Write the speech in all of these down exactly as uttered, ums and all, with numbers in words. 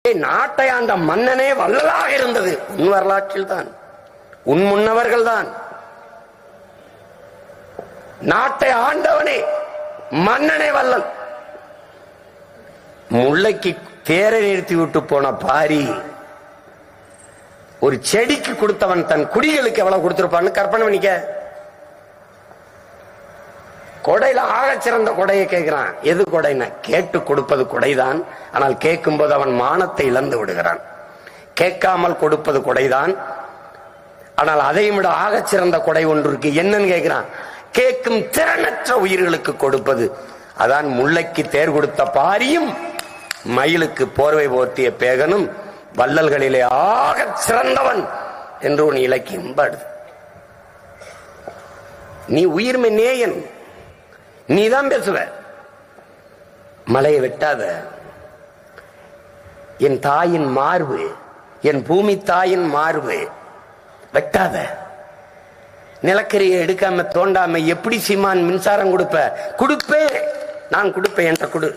நாட்டை ஆண்ட மன்னனே வள்ளலாக இருந்தது உன் வரலாற்றில் தான், உன் முன்னவர்கள் தான். நாட்டை ஆண்டவனே மன்னனே வள்ளல். முல்லைக்கு தேரை நிறுத்தி விட்டு போன பாரி ஒரு செடிக்கு கொடுத்தவன் தன் குடிகளுக்கு எவ்வளவு கொடுத்திருப்பான்னு கற்பனை பண்ணிக்க. கொடையில ஆக சிறந்த கொடையை கேட்கிறான். எது கொடைன்னா கேட்டு கொடுப்பது கொடைதான். ஆனால் கேட்கும் போது அவன் மானத்தை இழந்து விடுகிறான். கேட்காமல் கொடுப்பது கொடைதான். ஆனால் அதையும் விட ஆக சிறந்த கொடை ஒன்று இருக்கு. என்னன்னு கேட்கிறான். கேட்கும் திறனற்ற உயிர்களுக்கு கொடுப்பது. அதான் முல்லைக்கு தேர் கொடுத்த பாரியும் மயிலுக்கு போர்வை போர்த்திய பேகனும் வள்ளல்களிலே ஆக சிறந்தவன் என்று உன் இலக்கியம் பாடுது. நீ உயிர்மை நேயன், நீதான் பேசுவ. மலையை வெட்டாத. என் தாயின் மார்பு, என் பூமி தாயின் மார்பு வெட்டாத. நிலக்கரியை எடுக்காம தோண்டாம எப்படி சீமான் மின்சாரம் கொடுப்ப? கொடுப்பேன், நான் கொடுப்பேன் என்ற கொடு.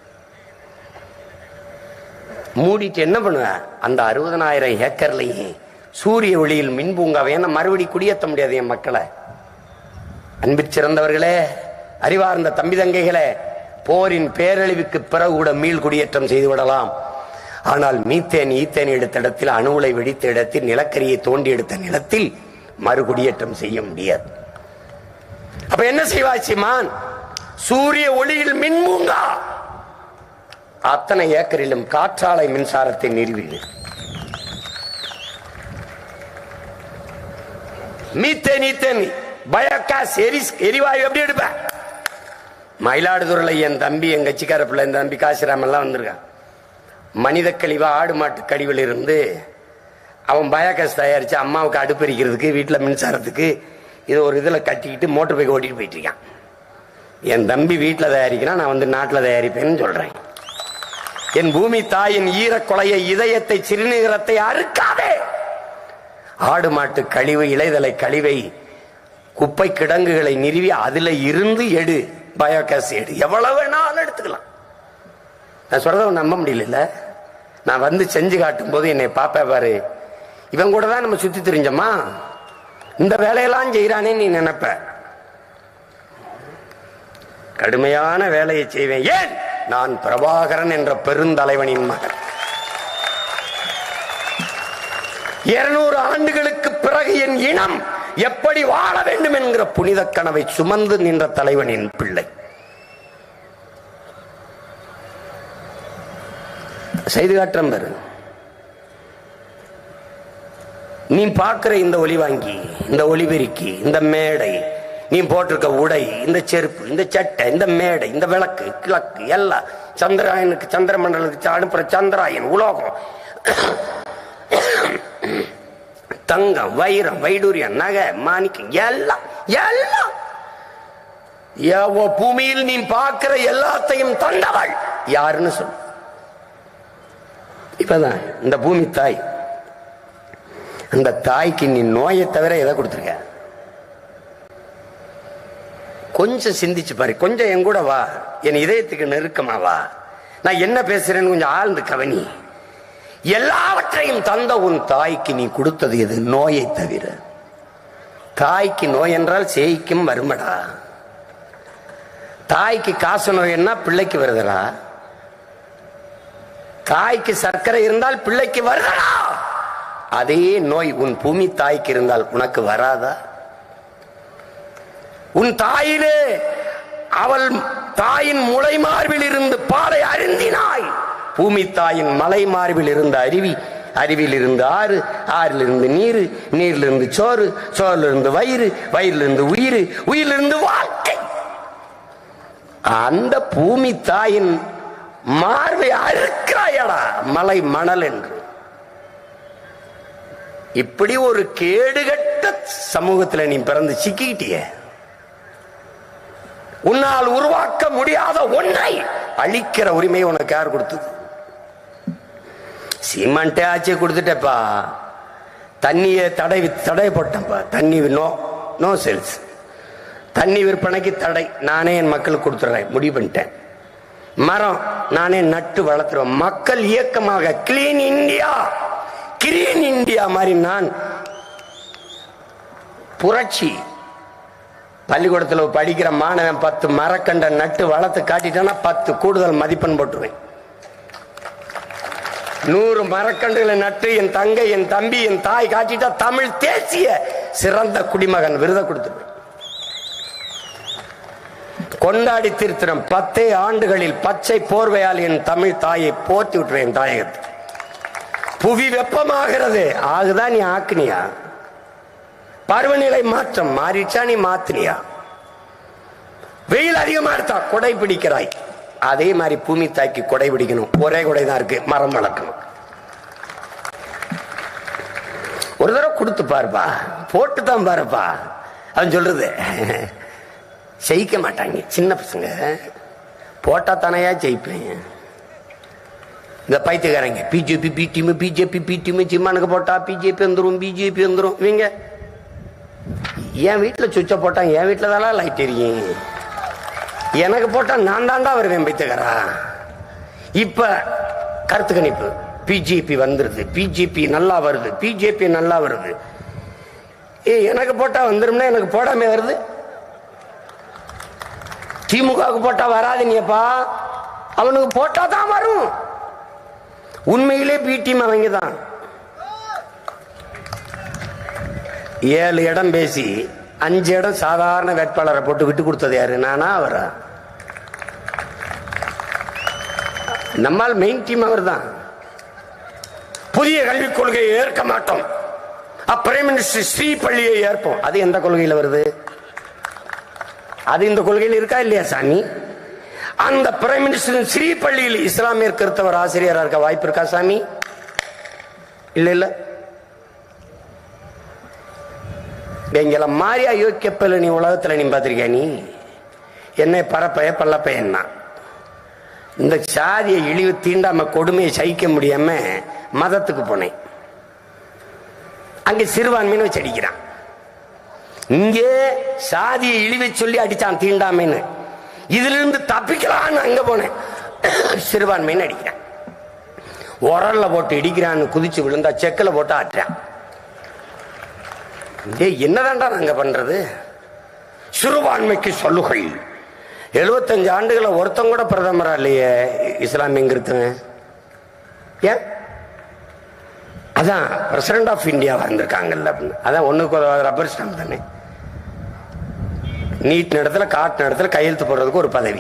மூடிட்டு என்ன பண்ணுவ? அந்த அறுபதனாயிரம் ஏக்கர்லையே சூரிய ஒளியில் மின்பூங்காவை என்ன மறுபடி குடியேற்ற முடியாது என் மக்களை. அன்பு சிறந்தவர்களே, அறிவார்ந்த தம்பி தங்கைகளே, போரின் பேரழிவுக்கு பிறகு கூட மீள் குடியேற்றம் செய்து விடலாம். ஆனால் மீத்தேன் ஈத்தேன் எடுத்த இடத்தில், அணுவுலை வெடித்த இடத்தில், நிலக்கரியை தோண்டி எடுத்த நிலத்தில் மறுகுடியேற்றம் செய்ய முடியாது. அப்ப என்ன செய்வாய் சீமான்? சூரிய ஒளியில் மின்பூங்கா அத்தனை ஏக்கரிலும் காற்றாலை மின்சாரத்தை நிறுவி மீத்தேன் ஈத்தேன் பயோகாஸ் எரிவாயு எப்படி எடுப்ப? மயிலாடுதுறையில் என் தம்பி, என் கட்சிக்கார பிள்ளை, என் தம்பி காசிராம் எல்லாம் வந்திருக்கான். மனித கழிவா ஆடு மாட்டு கழிவில் இருந்து அவன் பயோகாஸ் தயாரிச்சு அம்மாவுக்கு அடுப்பெரிக்கிறதுக்கு, வீட்டில் மின்சாரத்துக்கு இது ஒரு இதில் கட்டிக்கிட்டு மோட்டர் பைக் ஓட்டிட்டு போயிட்டு இருக்கான். என் தம்பி வீட்டில் தயாரிக்கிறான், நான் வந்து நாட்டில் தயாரிப்பேன்னு சொல்றேன். என் பூமி தாயின் ஈரக்கொலையை, இதயத்தை, சிறுநீரத்தை அறுக்காதே. ஆடு மாட்டு கழிவு, இலைதலை கழிவை, குப்பை கிடங்குகளை நிறுவி அதுல இருந்து எடு, பயோகாஸ் எடு, எவ்வளவு வேணாலும் எடுத்துக்கலாம். நான் சொல்றத நம்ப முடியல. நான் வந்து செஞ்சு காட்டும் போது என்னை பாப்பா பாரு, இவன் கூட தான் நம்ம சுத்தி தெரிஞ்சோமா, இந்த வேலையெல்லாம் செய்யறானே நீ நினைப்ப. கடுமையான வேலையை செய்வேன். ஏன்? நான் பிரபாகரன் என்ற பெருந்தலைவனின் மகன். இருநூறு ஆண்டுகளுக்கு பிறகு என் இனம் எப்படி வாழ வேண்டும் என்கிற புனித கனவை சுமந்து நின்ற தலைவனின் பிள்ளை. செய்து காட்டுறேன் பாரு. நீ பார்க்கிற இந்த ஒலி வாங்கி, இந்த ஒலிபெருக்கி, இந்த மேடை, நீ போட்டிருக்க உடை, இந்த செருப்பு, இந்த சட்டை, இந்த மேடை, இந்த விளக்கு, கிழக்கு எல்லாம் சந்திராயனுக்கு, சந்திர மண்டலத்துக்கு அனுப்புற சந்திராயன், உலோகம், தங்கம், வைரம், வைடூரியம், நகை, மாணிக்கம் எல்லாம் எல்லாம் பூமியில் நீ பார்க்கிற எல்லாத்தையும் தந்தவள் யாருன்னு சொல்லு. இப்பதான் இந்த பூமி தாய். அந்த தாய்க்கு நீ நோயை தவிர எதை கொடுத்துருக்க? கொஞ்சம் சிந்திச்சு பாரு. கொஞ்சம் என் கூட வா, என் இதயத்துக்கு நெருக்கமா வா. நான் என்ன பேசுறேன்னு கொஞ்சம் ஆழ்ந்து கவனி. எல்லாவற்றையும் தந்த உன் தாய்க்கு நீ கொடுத்தது எது? நோயை தவிர. தாய்க்கு நோய் என்றால் சேய்க்கும் வருமடா. தாய்க்கு காசு நோய்னா பிள்ளைக்கு வருதடா. தாய்க்கு சர்க்கரை இருந்தால் பிள்ளைக்கு வருதடா. அதே நோய் உன் பூமி தாய்க்கு இருந்தால் உனக்கு வராதா? உன் தாயிலே அவள் தாயின் முளை மார்பில் இருந்து பாலை அருந்தினாய். பூமி தாயின் மலை மார்பில் இருந்த அருவி, அருவியில் இருந்து ஆறு, ஆறில் இருந்து நீர், நீரில் இருந்து சோறு, சோறில் இருந்து வயிறு, வயிறில் இருந்து உயிர், உயிரிலிருந்து வாழ்க்கை. அந்த பூமி தாயின் மார்பை அறுக்கிறாயடா மலை மணல் என்று. இப்படி ஒரு கேடுகட்ட சமூகத்தில் நீ பிறந்து சிக்கிட்டிய. உன்னால் உருவாக்க முடியாத ஒன்றை அழிக்கிற உரிமை உனக்கு யார் கொடுத்தது? சிமெண்ட் ஆட்சியை கொடுத்துட்டப்பா. தண்ணியை தடை தடை போட்டப்பா. தண்ணி நோ நோ சேல்ஸ். தண்ணி விற்பனைக்கு தடை. நானே என் மக்களுக்கு கொடுத்துட்றேன், முடிவு பண்ணிட்டேன். மரம் நானே நட்டு வளர்த்துருவேன். மக்கள் இயக்கமாக கிளீன் இந்தியா கிரீன் இந்தியா மாதிரி நான் புரட்சி. பள்ளிக்கூடத்தில் படிக்கிற மாணவன் பத்து மரக்கண்ட நட்டு வளர்த்து காட்டிட்டானா பத்து கூடுதல் மதிப்பெண் போட்டுருவேன். நூறு மரக்கன்றுகளை நட்டு என் தங்கை என் தம்பி என் தாய் காட்டிட்டா தமிழ் தேசிய சிறந்த குடிமகன் விருதை கொடுத்துருவேன். கொண்டாடி திருத்திரம் பத்தே ஆண்டுகளில் பச்சை போர்வையால் என் தமிழ் தாயை போர்த்தி விட்டுருவேன். தாயகத்தை புவி வெப்பமாகிறது ஆகுதா நீ ஆக்குனியா? பருவநிலை மாற்றம் மாறிச்சா நீ மாத்தினியா? வெயில் அதிகமா இருந்தா கொடை பிடிக்கிறாய், அதே மாதிரி பூமி தாய்க்கு கொடை பிடிக்கணும். ஒரே கொடை தான் இருக்கு, மரம் வளர்க்கணும். ஒரு தடவை கொடுத்து பாருப்பா, போட்டு தான் பாருப்பா. அவன் சொல்றது ஜெயிக்க மாட்டாங்க சின்ன பசங்க, போட்டா தானையா ஜெயிப்பேன். இந்த பைத்தியக்காரங்க BJP B team BJP B team சிம்மானுக்கு போட்டா பிஜேபி வந்துடும் பிஜேபி வந்துடும். இவங்க என் வீட்டில் சுவிட்ச போட்டா என் வீட்டில் தானே லைட் எரியும், எனக்கு போட்டா நான் தாண்டா வருவேன் பைத்தியக்காரா. இப்ப கருத்து கணிப்பு பிஜேபி வந்துருது, பிஜேபி நல்லா வருது, பிஜேபி நல்லா வருது. ஏ எனக்கு போட்டா வந்துரும்னா எனக்கு போடாம வருது. திமுகவுக்கு போட்டா வராது நீப்பா, அவனுக்கு போட்டா தான் வரும். உண்மையிலே பி டீம் அவங்க தான். ஏழு இடம் பேசி அஞ்சு இடம் சாதாரண வேட்பாளரை போட்டு விட்டு கொடுத்தது யாரு? நானா அவரா? நம்மால் மெயின் டீம் அவர் தான். புதிய கல்விக் கொள்கையை ஏற்க மாட்டோம், பிரைம் மினிஸ்டர் ஸ்ரீ பள்ளியை ஏற்போம். அது எந்த கொள்கையில் வருது? அது இந்த கொள்கையில் இருக்கா இல்லையா சாமி? அந்த பிரைம் மினிஸ்டர் ஸ்ரீ பள்ளியில் இஸ்லாமியர் கிறிஸ்தவர் ஆசிரியராக இருக்க வாய்ப்பு இருக்கா சாமி? இல்ல இல்ல. எங்களை மாறியா யோக்கியப்பல நீ உலகத்துல நீ பார்த்திருக்கியா? நீ என்னை பரப்பைய பல்லப்பையன்னா இந்த சாதியை இழிவு தீண்டாம கொடுமையை சகிக்க முடியாம மதத்துக்கு போனேன். அங்க சிறுபான்மைன்னு வச்சு அடிக்கிறான், இங்கே சாதியை இழிவை சொல்லி அடிச்சான் தீண்டாமைன்னு. இதுல இருந்து தப்பிக்கலான்னு அங்க போனேன், சிறுபான்மைன்னு அடிக்கிறான். உரல்ல போட்டு இடிக்கிறான்னு குதிச்சு விழுந்தா செக்கல போட்டு ஆட்டுறான். என்னதான்டா நாங்க பண்றது? சிறுபான்மைக்கு சலுகை. எழுபத்தஞ்சு ஆண்டுகளை ஒருத்தம் கூட பிரதமரா இல்லையே இஸ்லாமியங்கிறதுங்க. ஏன்? அதான் பிரசிடென்ட் ஆஃப் இந்தியா வந்திருக்காங்கல்ல அப்படின்னு. அதான் ஒண்ணுக்கு ரப்பர் ஸ்டாம்ப் தானே. நீட் இடத்துல காட்டு இடத்துல கையெழுத்து போடுறதுக்கு ஒரு பதவி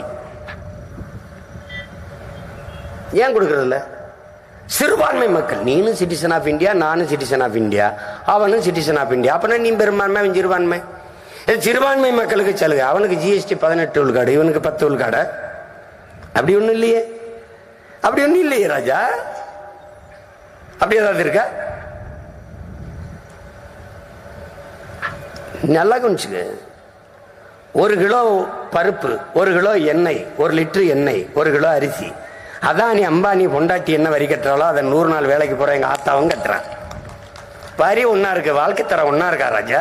ஏன் கொடுக்கறதில்ல? சிறுபான்மை மக்கள், நீனும் சிட்டிசன் ஆஃப் இந்தியா, நானும் சிட்டிசன் ஆஃப் இந்தியா, அவனும் சிட்டிசன் ஆஃப் இந்தியா. அப்பனா நீ பெரும்பான்மை, அவன் சிறுபான்மை. சிறுபான்மை மக்களுக்கு சலுகை. அவனுக்கு ஜிஎஸ்டி பதினெட்டு உள்காடு, இவனுக்கு பத்து உள்காடு. அப்படி ஒண்ணும் இல்லையே, அப்படி ஒண்ணும் இல்லையே ராஜா. அப்படி ஏதாவது இருக்கா? நல்லா கவனிச்சுக்க. ஒரு கிலோ பருப்பு, ஒரு கிலோ எண்ணெய், ஒரு லிட்டர் எண்ணெய், ஒரு கிலோ அரிசி. அதான் நீ அம்பானி பொண்டாட்டி என்ன வரி கட்டுறாளோ அதை நூறு நாள் வேலைக்கு போற எங்க ஆத்தாவும் கட்டுறான். வரி ஒன்னா இருக்கு, வாழ்க்கை தரம் ஒன்னா இருக்கா ராஜா?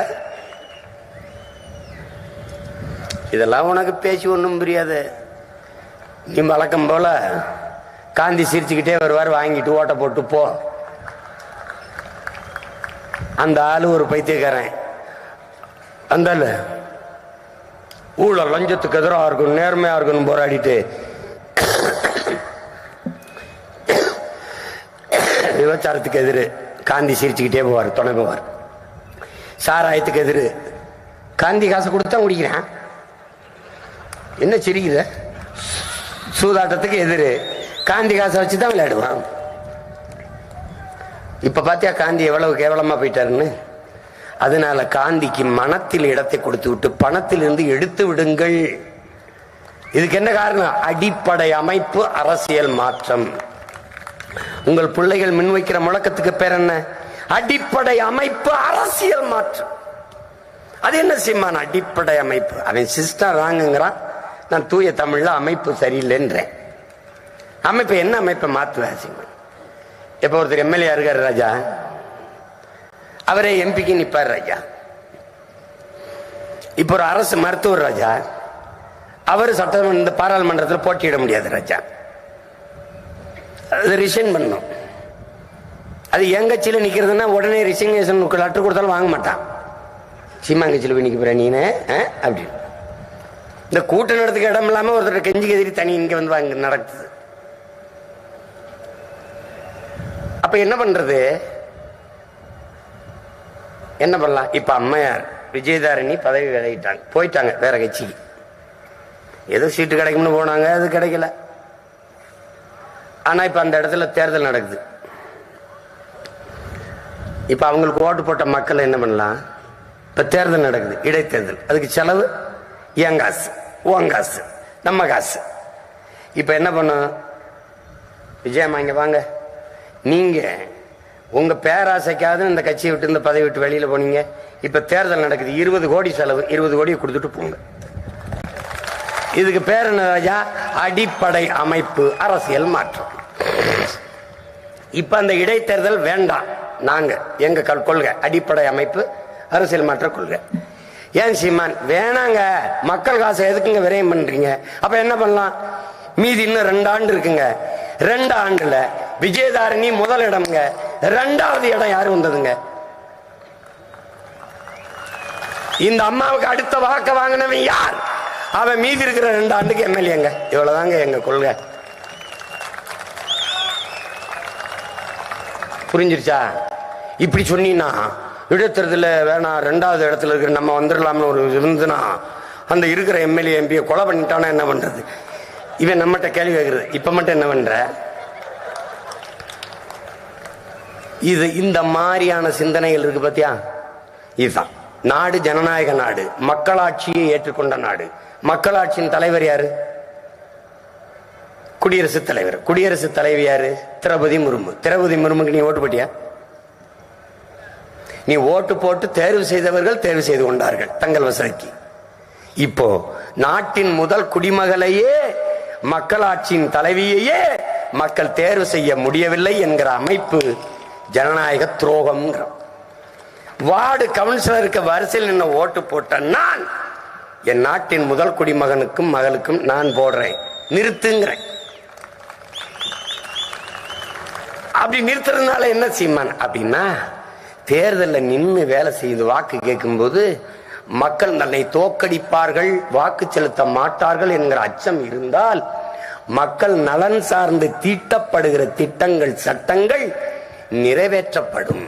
இதெல்லாம் உனக்கு பேசி ஒன்றும் புரியாது. நீ வழக்கம் போல காந்தி சிரிச்சுக்கிட்டே வருவார், வாங்கிட்டு ஓட்ட போட்டு போ. அந்த ஆளு ஒரு பைத்தியக்காரன். அந்த ஊழல் லஞ்சத்துக்கு எதிராக இருக்கணும், நேர்மையா இருக்கணும் போராடிட்டு விபச்சாரத்துக்கு எதிரு காந்தி சிரிச்சுக்கிட்டே போவார், துணை போவார். சாராயத்துக்கு எதிரு காந்தி காசை கொடுத்தா குடிக்கிறான், என்ன சிரிக்குத? சூதாட்டத்துக்கு எதிரு காந்தி காசை வச்சுதான் விளையாடுவான். இப்ப பாத்தியா காந்தி எவ்வளவு கேவலமா போயிட்டாருன்னு. அதனால காந்திக்கு மனத்தில் இடத்தை கொடுத்து விட்டு பணத்தில் இருந்து எடுத்து விடுங்கள். இதுக்கு என்ன காரணம்? அடிப்படை அமைப்பு அரசியல் மாற்றம். உங்கள் பிள்ளைகள் முன்வைக்கிற முழக்கத்துக்கு பேர் என்ன? அடிப்படை அமைப்பு அரசியல் மாற்றம். அது என்ன செய்யமான அடிப்படை அமைப்பு? அவன் சிஸ்டர் ராங்குங்கிறான், நான் தூய தமிழ்ல அமைப்பு சரியில்லைன்றேன். அமைப்பு என்ன அமைப்பை மாத்துவேன் சீமான்? இப்ப ஒருத்தர் எம்எல்ஏ இருக்காரு ராஜா, அவரே எம்பிக்கு நிப்பார் ராஜா. இப்ப ஒரு அரசு மருத்துவர் ராஜா, அவர் சட்டமன்ற இந்த பாராளுமன்றத்தில் போட்டியிட முடியாது ராஜா, அது ரிசைன் பண்ணணும். அது என் கட்சியில் நிக்கிறதுன்னா உடனே ரிசைனேஷன் லெட்டர் கொடுத்தாலும் வாங்க மாட்டான். சீமாங்கட்சியில் போய் நிக்க போற நீனு அப்படின்னு இந்த கூட்ட நடத்துக்கு இடம் இல்லாம ஒருத்தர் கெஞ்சி கதிரி தனி இங்க வந்து வாங்க நடக்குது. அப்ப என்ன பண்றது, என்ன பண்ணலாம்? இப்ப அம்மையார் விஜயதாரணி பதவி விலகிட்டாங்க, போயிட்டாங்க வேற கட்சிக்கு. ஏதோ சீட்டு கிடைக்கும்னு போனாங்க, அது கிடைக்கல. ஆனா இப்ப அந்த இடத்துல தேர்தல் நடக்குது. இப்ப அவங்களுக்கு ஓட்டு போட்ட மக்கள் என்ன பண்ணலாம்? இப்ப தேர்தல் நடக்குது, இடைத்தேர்தல். அதுக்கு செலவு என் காசு, உன் காசு, நம்ம காசு. இப்ப என்ன பண்ணும்? விஜயம்மா இங்க வாங்க, நீங்க உங்க பேராசைக்காவது இந்த கட்சியை விட்டு இந்த பதவி விட்டு வெளியில போனீங்க. இப்ப தேர்தல் நடக்குது, இருபது கோடி செலவு, இருபது கோடி கொடுத்துட்டு போங்க. இதுக்கு பேர் என்ன ராஜா? அடிப்படை அமைப்பு அரசியல் மாற்றம். இப்ப அந்த இடைத்தேர்தல் வேண்டாம், நாங்க எங்க கொள்கை அடிப்படை அமைப்பு அரசியல் மாற்ற கொள்கை. ஏன் சீமான் வேணாங்க, மக்கள் காசை எதுக்குங்க விரயம் பண்றீங்க? அப்ப என்ன பண்ணலாம்? மீதி இன்னும் ரெண்டு ஆண்டு இருக்குங்க, ரெண்டு ஆண்டுல விஜயதாரணி முதல் இடம்ங்க, ரெண்டாவது இடம் யாரு வந்ததுங்க? இந்த அம்மாவுக்கு அடுத்த வாக்க வாங்கினவன் யார்? அவன் மீதி இருக்கிற ரெண்டு ஆண்டுக்கு எம்எல்ஏங்க. இவ்வளவுதாங்க எங்க கொள்கை. புரிஞ்சிருச்சா? இப்படி சொன்னீங்கன்னா இடைத்தேர்தல வேணாம், ரெண்டாவது இடத்துல இருக்கிற நம்ம வந்துடலாம்னு ஒரு இருந்துன்னா அந்த இருக்கிற எம்எல்ஏ எம்பியை கொலை பண்ணிட்டானா என்ன பண்றது? இவன் நம்மகிட்ட கேள்வி கேட்கறது, இப்ப மட்டும் என்ன பண்ற? இது இந்த மாதிரியான சிந்தனைகள் இருக்கு பாத்தியா? இதுதான் நாடு, ஜனநாயக நாடு, மக்களாட்சியை ஏற்றுக்கொண்ட நாடு. மக்களாட்சியின் தலைவர் யாரு? குடியரசுத் தலைவர். குடியரசுத் தலைவர் யாரு? திரௌபதி முர்மு. திரௌபதி முர்முக்கு நீ ஓட்டு போட்டியா? நீ ஓட்டு போட்டு தேர்வு செய்தவர்கள் தேர்வு செய்து கொண்டார்கள் தங்கள் வசதிக்கு. இப்போ நாட்டின் முதல் குடிமகளையே, மக்களாட்சியின் தலைவியையே மக்கள் தேர்வு செய்ய முடியவில்லை என்கிற அமைப்பு ஜனநாயக துரோகம். வார்டு கவுன்சிலருக்கு வரிசையில் நின்று ஓட்டு போட்ட நான் என் நாட்டின் முதல் குடிமகனுக்கும் மகளுக்கும் நான் போடுறேன், நிறுத்துங்கிறேன். அப்படி நிறுத்துறதுனால என்ன சீமான் அப்படின்னா, தேர்தலில் நின்று வேலை செய்து வாக்கு கேட்கும் போது மக்கள் தன்னை தோக்கடிப்பார்கள், வாக்கு செலுத்த மாட்டார்கள் என்கிற அச்சம் இருந்தால் மக்கள் நலன் சார்ந்து தீட்டப்படுகிற திட்டங்கள், சட்டங்கள் நிறைவேற்றப்படும்.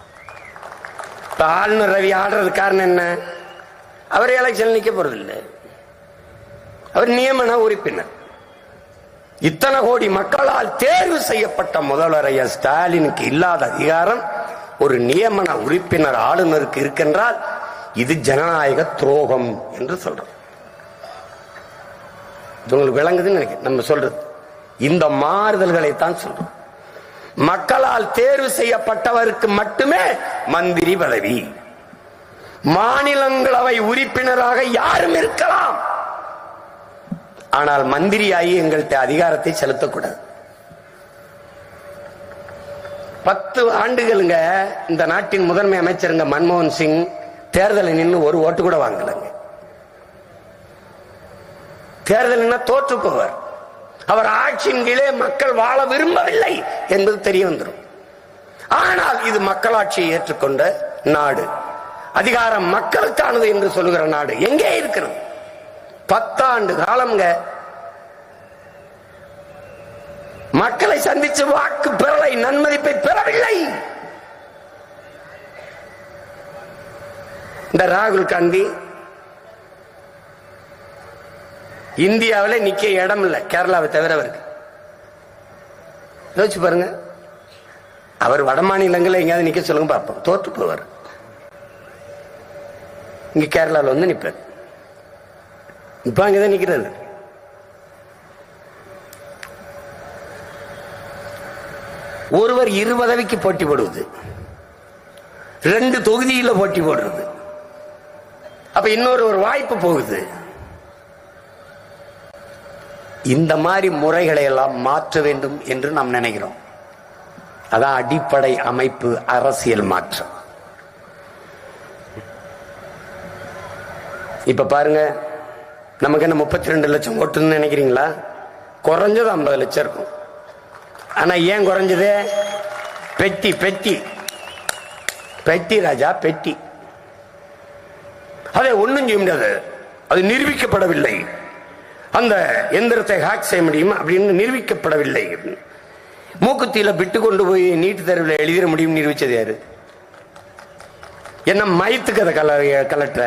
ஆளுநர் ரவி ஆடுறது காரணம் என்ன? அவர் எலெக்ஷன் நிக்க போறதில்லை, அவர் நியமன உறுப்பினர். இத்தனை கோடி மக்களால் தேர்வு செய்யப்பட்ட முதல்வர் ஐயா ஸ்டாலினுக்கு இல்லாத அதிகாரம் ஒரு நியமன உறுப்பினர் ஆளுநருக்கு இருக்கின்றால் இது ஜனநாயக துரோகம் என்று சொல்றோம். உங்களுக்கு விளங்குதுன்னு நினைக்கிறேன் நம்ம சொல்றது. இந்த மாறுதல்களை தான் சொல்றோம். மக்களால் தேர்வு செய்யப்பட்டவருக்கு மட்டுமே மந்திரி பதவி. மாநிலங்களவை உறுப்பினராக யாரும் இருக்கலாம், ஆனால் மந்திரியாகி எங்கள்கிட்ட அதிகாரத்தை செலுத்தக்கூடாது. பத்து ஆண்டுகளுங்க இந்த நாட்டின் முதன்மை அமைச்சருங்க மன்மோகன் சிங் தேர்தலில் நின்று ஒரு ஓட்டு கூட வாங்கலங்க. தேர்தல் தோற்று போவார். அவர் ஆட்சியின் கீழே மக்கள் வாழ விரும்பவில்லை என்பது தெரிய வந்துடும். ஆனால் இது மக்களாட்சியை ஏற்றுக்கொண்ட நாடு, அதிகாரம் மக்களுக்கானது என்று சொல்லுகிற நாடு எங்கே இருக்கிறது? பத்தாண்டு காலம்ங்க மக்களை சந்திச்சு வாக்கு பெறலை, நன்மதிப்பை பெறவில்லை. இந்த ராகுல் காந்தி இந்தியாவில் நிக்க இடம் இல்லை, கேரளாவை தவிர. அவருக்கு யோசிச்சு பாருங்க, அவர் வட மாநிலங்களில் எங்கேயாவது நிக்க சொல்லுங்க பார்ப்போம், தோற்று போவார். இங்க கேரளாவில் வந்து நிப்பார். இப்ப அங்கதான் நிக்கிறது. ஒருவர் இரு பதவிக்கு போட்டி போடுவது, ரெண்டு தொகுதியில போட்டி போடுறது, அப்ப இன்னொரு ஒரு வாய்ப்பு போகுது. இந்த மாதிரி முறைகளை எல்லாம் மாற்ற வேண்டும் என்று நாம் நினைக்கிறோம். அதான் அடிப்படை அமைப்பு அரசியல் மாற்றம். இப்ப பாருங்க, நமக்கு என்ன முப்பத்தி ரெண்டு லட்சம் ஓட்டுன்னு நினைக்கிறீங்களா? குறைஞ்சது ஐம்பது லட்சம் இருக்கும். ஆனா ஏன் குறைஞ்சது? பெட்டி பெட்டி பெட்டி ராஜா பெட்டி. அதை ஒண்ணும் செய்ய முடியாது. அது நிரூபிக்கப்படவில்லை. அந்த எந்திரத்தை ஹேக் செய்ய முடியும் அப்படின்னு நிரூபிக்கப்படவில்லை. மூக்குத்தியில விட்டு கொண்டு போய் நீட்டு தேர்வில் எழுதிட முடியும் நிரூபிச்சது யாரு? என்ன மயத்துக்கு அதை கல கலட்டுற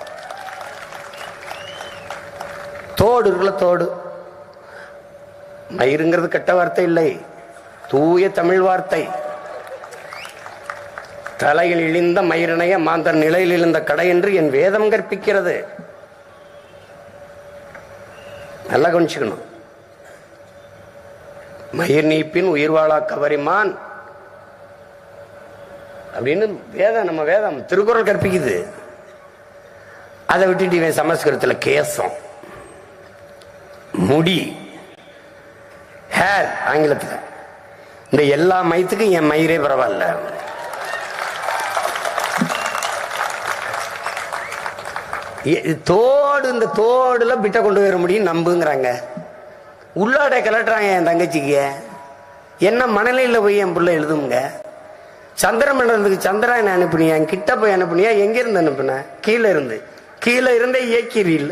தோடு இருக்குல்ல, தோடு. மயிருங்கிறது கெட்ட வார்த்தை இல்லை, தூய தமிழ் வார்த்தை. தலையில் இழிந்த மயிரினைய மாந்தர் நிலையில் இழிந்த கடை என்று என் வேதம் கற்பிக்கிறது. நல்லா கவனிச்சுக்கணும். மயிர் நீப்பின் உயிர் வாழா கவரிமான் அப்படின்னு வேதம், நம்ம வேதம் திருக்குறள் கற்பிக்குது. அதை விட்டுட்டு இவன் சமஸ்கிருதத்தில் கேசம், முடி, ஹேர் ஆங்கிலத்தில். இந்த எல்லா மயத்துக்கும் என் மயிரே பரவாயில்ல. தோடு, இந்த தோடுல பிட்ட கொண்டு வர முடியும் நம்புங்கிறாங்க. உள்ளாடை கலட்டுறாங்க என் தங்கச்சிக்கு. என்ன மணலையில் போய் என் பிள்ளை எழுதுங்க. சந்திர மண்டலத்துக்கு சந்திராயன் அனுப்புனியா? கிட்ட போய் அனுப்புனியா? எங்க இருந்து அனுப்புன? கீழே இருந்து. கீழே இருந்தே இயக்கிறீல்ல.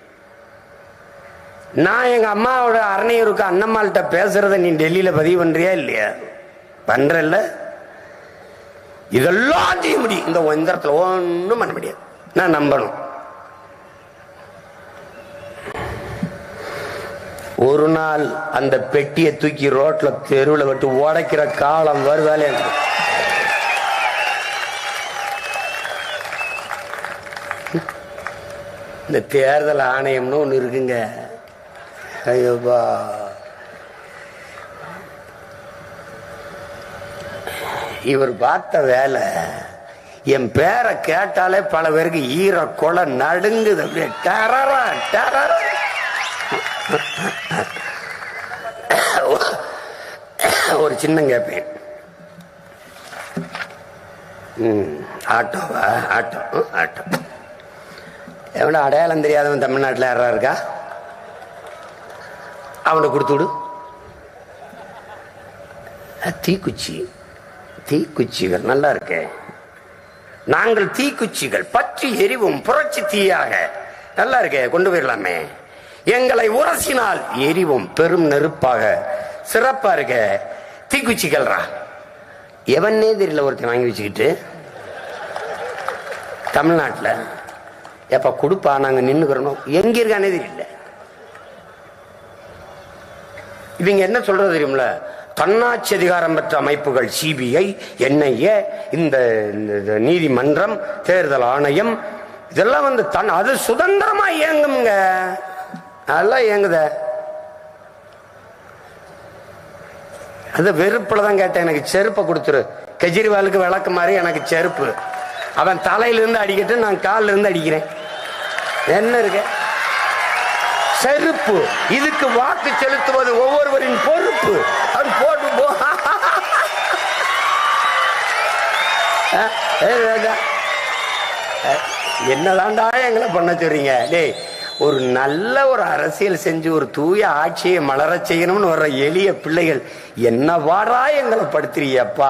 நான் எங்க அம்மாவோட அரணையூருக்கு அண்ணம்மாள்கிட்ட பேசுறத நீ டெல்லியில பதிவு பண்றியா இல்லையா? பண்றல்ல. இதெல்லாம் செய்ய முடியும். இந்த எந்திரத்துல ஒன்றும் பண்ண முடியாது. நான் நம்பணும். ஒரு நாள் அந்த பெட்டியை தூக்கி ரோட்ல தெருவில் விட்டு உடைக்கிற காலம் வருதாலே. இந்த தேர்தல் ஆணையம்னு ஒண்ணு இருக்குங்க. ஐயோபா, இவர் பார்த்த வேலை. என் பேரை கேட்டாலே பல பேருக்கு ஈர கொலை நடுங்குது. அப்படியே டரரா டரரா. ஒரு சின்ன கேட்பேன். ஆட்டோவா? Auto auto. எவன அடையாளம் தெரியாதவன் தமிழ்நாட்டில் யாரா இருக்கா? அவனை கொடுத்து விடு. தீக்குச்சி, தீக்குச்சிகள் நல்லா இருக்கே. நாங்கள் தீக்குச்சிகள் பற்றி எரிவும் புரட்சி தீயாக. நல்லா இருக்கே, கொண்டு போயிடலாமே. எங்களை உரசினால் எரிவும் பெரும் நெருப்பாக. சிறப்பா இருக்க. தீக்குச்சிகள்ரா. எவனே தெரியல ஒருத்தன் வாங்கி வச்சுக்கிட்டு தமிழ்நாட்டில். எப்ப கொடுப்பா, நாங்க நின்னுக்கிறோம். எங்க இருக்கானே தெரியல. இவங்க என்ன சொல்றது தெரியுமில? தன்னாட்சி அதிகாரம் பெற்ற அமைப்புகள், சிபிஐ, என்ஐஏ, இந்த நீதிமன்றம், தேர்தல் ஆணையம், இதெல்லாம் வந்து தன் அது சுதந்திரமா இயங்குங்க. அதெல்லாம் இயங்குத. அது வெறுப்புல தான் கேட்டேன். எனக்கு செருப்பை கொடுத்துரு. கெஜ்ரிவாலுக்கு விளக்கு மாதிரி எனக்கு செருப்பு. அவன் தலையிலிருந்து அடிக்கட்டு, நான் காலில் இருந்து அடிக்கிறேன். என்ன இருக்க செருப்பு? இதுக்கு வாக்கு செலுத்துவது ஒவ்வொருவரின் பொறுப்பு. அது போட்டு போ. என்னதான்டா எங்களை பண்ண சொல்றீங்க? டேய், ஒரு நல்ல ஒரு அரசியல் செஞ்சு ஒரு தூய ஆட்சியை மலர செய்யணும்னு வர்ற எளிய பிள்ளைகள் என்னவாடா எங்களை படுத்துறியப்பா?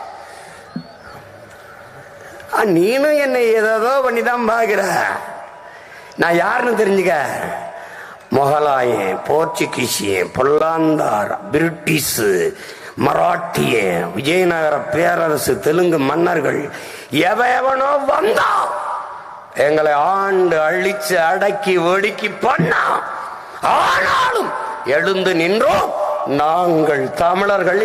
நீனும் என்னை ஏதோ பண்ணிதான் பாக்குற. நான் யாருன்னு தெரிஞ்சுக்க. மொகலாயன், போர்ச்சுகீசியன், பொல்லாந்தார், பிரிட்டிஷ், மராட்டிய, விஜயநகர பேரரசு, தெலுங்கு மன்னர்கள் எவனோ வந்தா எங்களை ஆண்டு அழிச்சு அடக்கி ஒடுக்கி பண்ணா. ஆனாலும் எழுந்து நின்றோம் நாங்கள் தமிழர்கள்.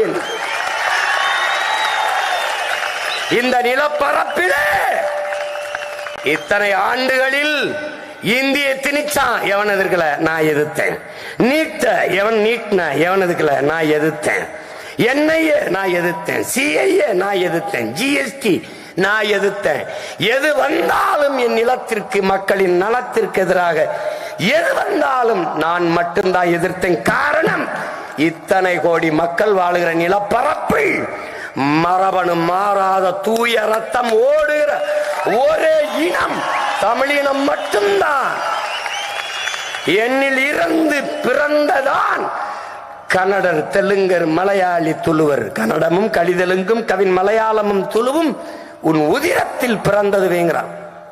இந்த நிலப்பரப்பிலே இத்தனை ஆண்டுகளில் இந்திய திணிச்சான், எவன் எதிர்க்கல, நான் எதிர்த்தேன். நீட்ட எவன் நீட்ன, எவன் எதிர்க்கல, நான் எதிர்த்தேன். என்ஐஏ நான் எதிர்த்தேன். சிஐஏ நான் எதிர்த்தேன். ஜிஎஸ்டி நான் எதிர்த்தேன். எது வந்தாலும் என் நிலத்திற்கு, மக்களின் நலத்திற்கு எதிராக எது வந்தாலும் நான் மட்டும்தான் எதிர்த்தேன். காரணம், இத்தனை கோடி மக்கள் வாழுகிற நிலப்பரப்பில் மரபணு மாறாத தூய ரத்தம் ஓடுகிற ஒரே இனம் தமிழினம் மட்டும்தான். என்னில் இருந்து பிறந்ததான் கன்னடர், தெலுங்கர், மலையாளி, துளுவர். கன்னடமும் கலிதெலுங்கும் கவின் மலையாளமும் துளுவும் உன் உதிரத்தில் பிறந்தது வேங்கிறான்.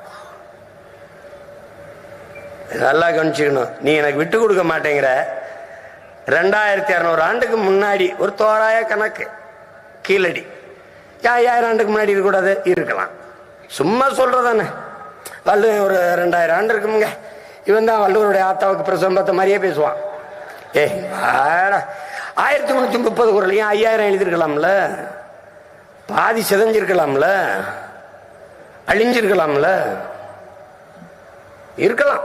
நல்லா கவனிச்சுக்கணும். நீ எனக்கு விட்டு கொடுக்க மாட்டேங்கிற. ரெண்டாயிரத்தி அறுநூறு ஆண்டுக்கு முன்னாடி ஒரு தோராய கணக்கு கீழடி ஐயாயிரம் ஆண்டுக்கு முன்னாடி இருக்கக்கூடாது, இருக்கலாம். சும்மா சொல்றதானே. வள்ளுவன் ஒரு ரெண்டாயிரம் ஆண்டு இருக்குங்க. இவன் தான் வள்ளுவருடைய ஆத்தாவுக்கு பிரசவம் பார்த்த மாதிரியே பேசுவான். ஏ ஆயிரத்தி முன்னூத்தி முப்பது குரலையும் ஐயாயிரம் எழுதிருக்கலாம்ல, பாதி சிதைஞ்சிருக்கலாம்ல, அழிஞ்சிருக்கலாம்ல, இருக்கலாம்.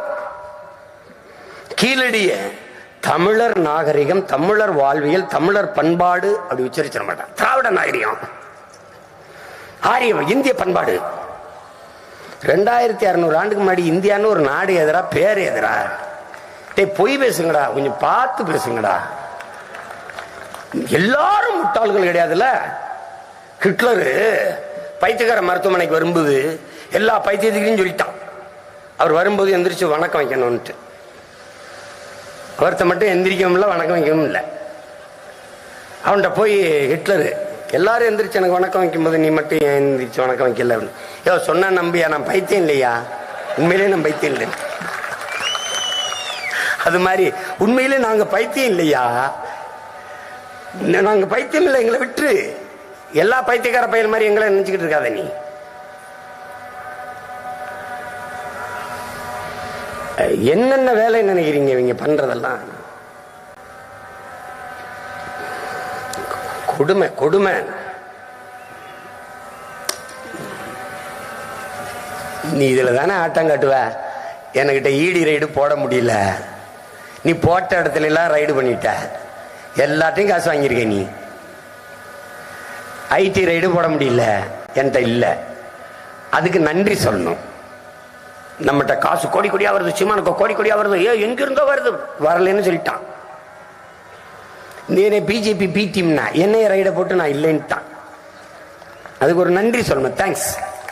கீழடிய தமிழர் நாகரிகம், தமிழர் வாழ்வியல், தமிழர் பண்பாடு அப்படி உச்சரிச்சிட மாட்டான். திராவிட நாகரிகம், ஆரியம், இந்திய பண்பாடு. ரெண்டாயிரத்தி அறுநூறு ஆண்டுக்கு முன்னாடி இந்தியான்னு ஒரு நாடு எதிரா, பேர் எதிரா. பொய் பேசுங்கடா, கொஞ்சம் பார்த்து பேசுங்கடா. எல்லாரும் முட்டாள்கள் கிடையாதுல்ல. ஹிட்லரு பைத்தியக்கார மருத்துவமனைக்கு வரும்போது எல்லா பைத்தியத்துக்கும் சொல்லிட்டான். அவர் வரும்போது எந்திரிச்சு வணக்கம் வைக்கணும்ட்டு. அவர்த்த மட்டும் எந்திரிக்கவும் இல்லை, வணக்கம் வைக்கவும் இல்லை. அவன்கிட்ட போய் ஹிட்லரு, எல்லாரும் எந்திரிச்சு எனக்கு வணக்கம் வைக்கும் போது நீ மட்டும் ஏன் எந்திரிச்சு வணக்கம் வைக்கல அப்படின்னு. ஏதோ சொன்னா நம்பியா? நான் பைத்தியம் இல்லையா? உண்மையிலே நான் பைத்தியம் இல்லை. அது மாதிரி உண்மையிலே நாங்க பைத்தியம் இல்லையா? நாங்க பைத்தியம் இல்லை, எங்களை விட்டு. எல்லா பைத்தியக்கார பையன் மாதிரி எங்களை நினைச்சுக்கிட்டு இருக்காத நீ. என்னென்ன வேலை நினைக்கிறீங்க இவங்க பண்றதெல்லாம்? கொடுமை கொடுமை. நீ இதுல தானே ஆட்டம் காட்டுவ. என்கிட்ட ஈடி ரைடு போட முடியல, நீ போட்ட இடத்துல எல்லாம் ரைடு பண்ணிட்ட, எல்லாத்தையும் காசு வாங்கியிருக்க. நீ ஐடி ரைடு போட முடியல, என்கிட்ட இல்ல. அதுக்கு நன்றி சொல்லணும். நம்மகிட்ட காசு கோடி கோடியா வருது, சிமானுக்கு கோடி கோடியா வருது, ஏ எங்க இருந்தோ வருது, வரலன்னு சொல்லிட்டான். நீனே பிஜேபி பி டீம்னா என்னைய ரைட போட்டு நான் இல்லைன்ட்டான். அதுக்கு ஒரு நன்றி சொல்லணும். Thanks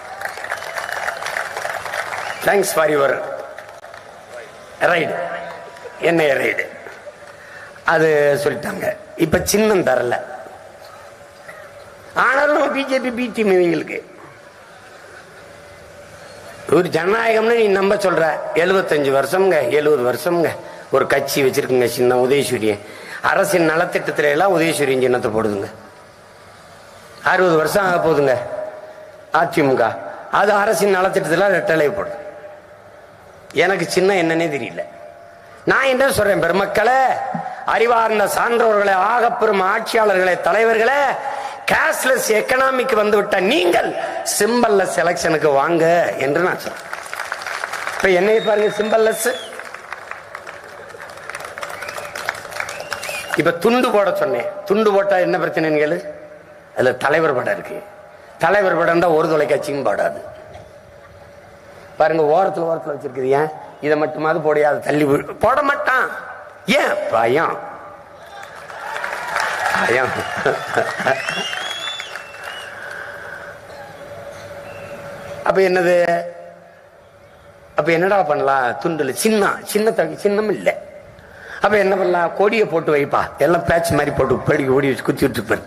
thanks for your ride, என்னைய ரைடு. அது சொல்லிட்டாங்க. இப்ப சின்னம் தரல, ஆனாலும் பிஜேபி பி டீம் இவங்களுக்கு. ஒரு ஜனநாயகம்னு நீ நம்ப சொல்ற. எழுபத்தஞ்சு வருஷம்ங்க, எழுபது வருஷம்ங்க ஒரு கட்சி வச்சிருக்குங்க சின்ன உதயசூரியன். அரசின் நலத்திட்டத்தில எல்லாம் உதயசூரியன் சின்னத்தை போடுதுங்க. அறுபது வருஷம் ஆக போதுங்க அதிமுக. அது அரசின் நலத்திட்டத்தில் ரெட்டலை போடுது. எனக்கு சின்ன என்னன்னே தெரியல. நான் என்ன சொல்றேன், பெருமக்களே, அறிவார்ந்த சான்றோர்களே, ஆகப்பெரும் ஆட்சியாளர்களே, தலைவர்களே, கேஷ்லெஸ் எக்கனாமிக் வந்து விட்ட நீங்கள் சிம்பல்லெஸ் எலெக்ஷனுக்கு வாங்க என்று நான் சொல்றேன். இப்ப என்னைய பாருங்க, சிம்பல்லெஸ். இப்ப துண்டு போட சொன்னேன். துண்டு போட்டா என்ன பிரச்சனைன்னு கேளு. அதுல தலைவர் படம் இருக்கு. தலைவர் படம் தான் ஒரு தொலைக்காட்சியும் போடாது. பாருங்க, ஓரத்துல ஓரத்துல வச்சிருக்குது. ஏன் இதை மட்டுமாவது போடையா? அதை தள்ளி போட மாட்டான். ஏன்? பயம். பயம். அப்ப என்னது? அப்ப என்னடா பண்ணலாம்? துண்டுல சின்ன சின்ன சின்னம் இல்லை. அப்ப என்ன பண்ணலாம்? கொடியை போட்டு வைப்பா, எல்லாம் பேட்ச் மாதிரி போட்டு படி ஓடி வச்சு குத்தி விட்டுருப்பாரு.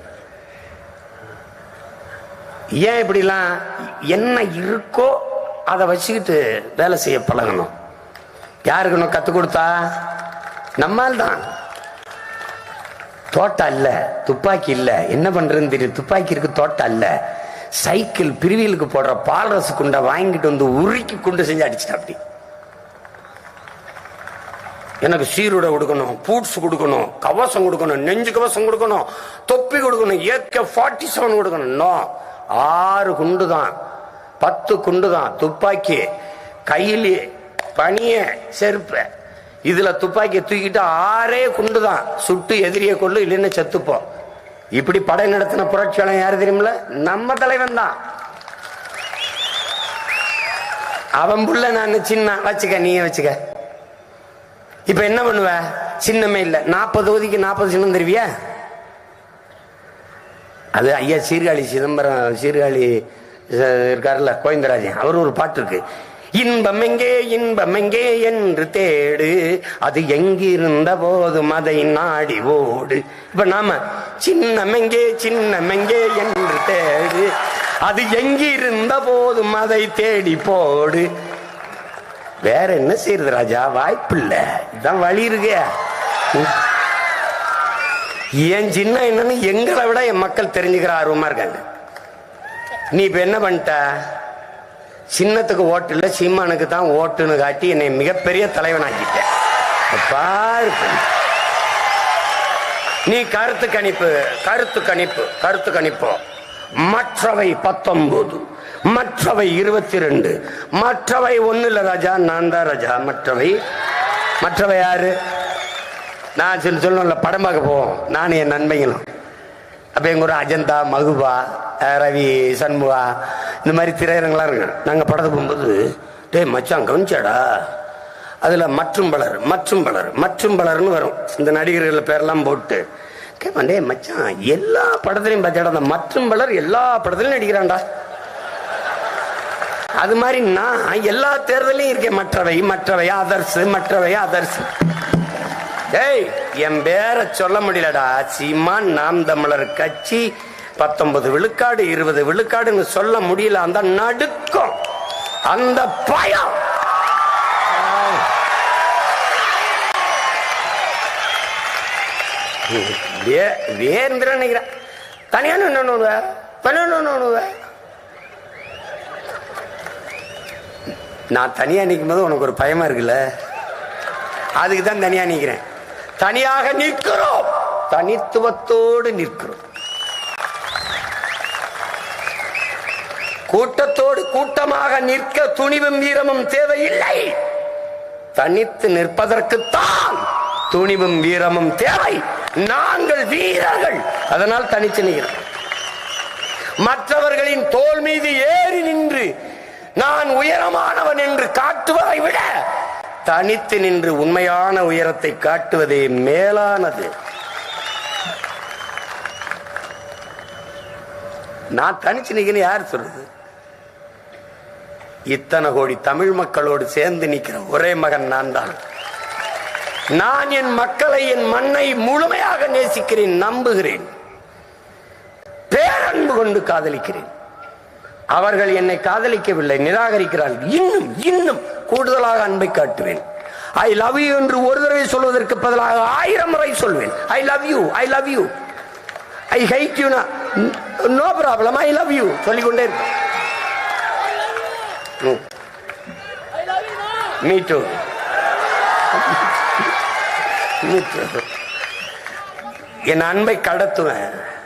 ஏன் இப்படிலாம்? என்ன இருக்கோ அதை வச்சுக்கிட்டு வேலை செய்ய பழகணும். யாருக்கணும் கத்து கொடுத்தா? நம்மால் தான். தோட்டா இல்ல, துப்பாக்கி இல்ல, என்ன பண்றதுன்னு தெரியும். துப்பாக்கி இருக்கு, தோட்டா இல்ல. சைக்கிள் பிரிவியலுக்கு போடுற பால்ரசு குண்டை வாங்கிட்டு வந்து உருக்கி குண்டு செஞ்சு அடிச்சுட்டா. அப்படி எனக்கு சீருடை கொடுக்கணும், பூட்ஸ் கொடுக்கணும், கவசம் கொடுக்கணும், நெஞ்சு கவசம் கொடுக்கணும், தொப்பி கொடுக்கணும், ஏகே ஃபார்ட்டி செவன் கொடுக்கணும். நோ, ஆறு குண்டு தான், பத்து குண்டு தான். துப்பாக்கி கையிலே, பனிய, செருப்பு. இதுல துப்பாக்கி தூக்கிட்டு ஆறே குண்டு தான். சுட்டு எதிரிய கொள்ளு, இல்லைன்னு செத்துப்போம். இப்படி படை நடத்தின புரட்சியாளன் யாரு தெரியுமில்ல? நம்ம தலைவன் தான். அவன் புள்ள நான் சின்ன வச்சுக்க, நீயே வச்சுக்க. இப்ப என்ன பண்ணுவ? சின்னமே இல்ல, நாற்பது தொகுதிக்கு நாற்பது சின்னம் தருவியா? அது ஐயா சீர்காழி சிதம்பரம், சீர்காழி இருக்காருல்ல கோவிந்தராஜன், அவர் ஒரு பாட்டு இருக்கு. இன்பம் எங்கே இன்பம் எங்கே என்று தேடு, அது எங்கிருந்த போதும் அதை நாடி ஓடு. இப்ப நாம சின்னம் எங்கே சின்னம் எங்கே என்று தேடு, அது எங்கிருந்த போதும் அதை தேடி போடு. வேற என்ன செய்யறது ராஜா? வாய்ப்பு இல்ல, இதுதான் வழி இருக்கு. என் சின்ன என்னன்னு எங்களை விட என் மக்கள் தெரிஞ்சுக்கிற ஆர்வமா இருக்காங்க. நீ இப்ப என்ன பண்ணிட்ட? சின்னத்துக்கு ஓட்டு இல்ல, சீமானுக்கு தான் ஓட்டுன்னு காட்டி என்னை மிகப்பெரிய தலைவனாக்கிட்ட. பாரு, நீ கருத்து கணிப்பு கருத்து கணிப்பு கருத்து கணிப்பு மற்றவை பத்தொன்பது, மற்றவை இருபத்தி ரெண்டு, மற்றவை ஒண்ணு இல்ல ராஜா, நான் தான் ராஜா. மற்றவை மற்றவை யாரு? நான் சொல்லி சொல்லணும்ல, படம் பார்க்க போவோம் நான் என் நண்பங்களும். அப்ப எங்க ஒரு அஜந்தா, மகுபா, ரவி, சண்முகா, இந்த மாதிரி திரையரங்கெல்லாம் இருக்கு. நாங்க படத்துக்கு போகும்போது, டே மச்சான் கவனிச்சாடா, அதுல மற்றும் பலர் மற்றும் பலர் மற்றும் பலர்னு வரும். இந்த நடிகர்கள் பேரெல்லாம் போட்டு கேட்பான், டே மச்சான் எல்லா படத்துலையும் பார்த்தாடா, அந்த மற்றும் பலர் எல்லா படத்துலையும் நடிக்கிறான்டா. அது மாதிரி நான் எல்லா தேர்தலையும் இருக்கேன். மற்றவை மற்றவை அதர்ஸ் மற்றவை அதர்ஸ். ஏய், என் பேரை சொல்ல முடியலடா. சீமான் நாம் தமிழர் கட்சி பத்தொன்பது விழுக்காடு இருபது விழுக்காடுன்னு சொல்ல முடியல. அந்த நடுக்கம், அந்த பயம். வேந்திர நினைக்கிறேன் தனியான நான் தனியா நிற்கும் போது உனக்கு ஒரு பயமா இருக்குல்ல, அதுக்கு தான் தனியா நிற்கிறேன். தனியாக நிற்கிறோம், தனித்துவத்தோடு நிற்கிறோம். கூட்டத்தோடு கூட்டமாக நிற்க துணிவும் வீரமும் தேவையில்லை. தனித்து நிற்பதற்குத்தான் துணிவும் வீரமும் தேவை. நாங்கள் வீரர்கள், அதனால் தனித்து நிற்கிறோம். மற்றவர்களின் தோள் மீது ஏறி நின்று நான் உயரமானவன் என்று காட்டுவதை விட தனித்து நின்று உண்மையான உயரத்தை காட்டுவதே மேலானது. நான் தனிச்சு நிற்கிறேன் யார் சொல்றது? இத்தனை கோடி தமிழ் மக்களோடு சேர்ந்து நிற்கிற ஒரே மகன் நான் தான். நான் என் மக்களை, என் மண்ணை முழுமையாக நேசிக்கிறேன், நம்புகிறேன், பேரன்பு கொண்டு காதலிக்கிறேன். அவர்கள் என்னை காதலிக்கவில்லை, நிராகரிக்கிறார்கள். இன்னும் இன்னும் கூடுதலாக அன்பை காட்டுவேன். ஐ லவ் யூ என்று ஒரு தடவை சொல்வதற்கு பதிலாக ஆயிரம் முறை சொல்வேன். I love you, I love you, I hate you, no problem, I love you சொல்லிக்கொண்டே இருப்பேன். Me too, me too. என் அன்பை கடத்துவேன்.